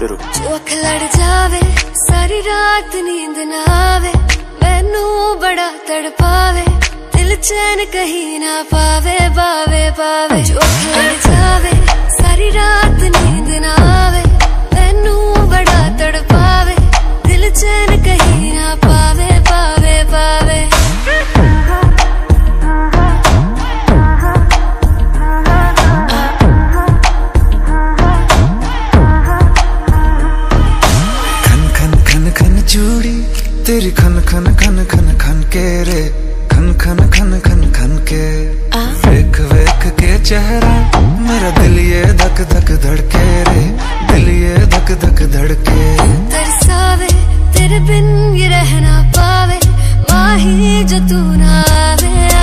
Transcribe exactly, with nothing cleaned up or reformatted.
शुरू। जो अख लड़ जावे सारी रात नींद ना आवे, मैनू बड़ा तड़पावे, दिल चैन कहीं ना पावे पावे पावे। जो अख लड़ जावे सारी रात नींद ना आवे, मैनू बड़ा तड़पावे, दिल चैन कहीं ना पावे पावे पावे। चूड़ी तेरी खन खन खन खन खन के रे, खन खन खन खन खन के। वेख वेख के चेहरा मेरा दिल ये धक धक धड़के रे, दिल ये धक धक धड़के। तरसावे तेरे बिन ये रह ना पावे, माही जो तू ना आवे